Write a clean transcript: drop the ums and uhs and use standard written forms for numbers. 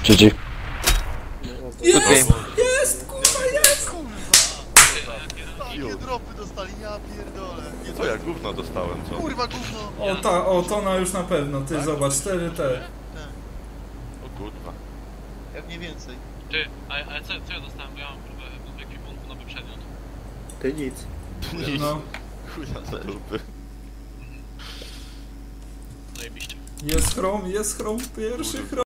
GG. Jest, kurwa, jest! Jakie dropy dostali, ja pierdolę. Co ja gówno dostałem, co? Kurwa gówno. O, to na już na pewno, ty zobacz, 4T. O kurwa. Jak nie więcej. Ty, ale co ja dostałem, bo ja mam kurwa w ekwipunku nowy przedmiot. Ty nic. No, Chuja z dupy. Zajebiście. jest chrom, pierwszy chrom.